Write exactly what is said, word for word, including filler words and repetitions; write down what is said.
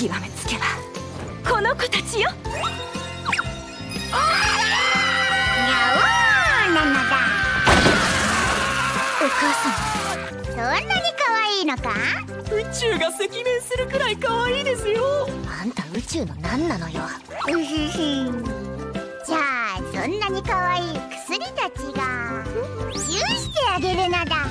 極めつけばこの子たちよ。 にゃおーなのだ。 お母さん、そんなに可愛いのか？ 宇宙が赤面するくらい可愛いですよ。 あんた宇宙の何なのよ。うふふじゃあそんなに可愛い薬たちがチューしてあげるのだ。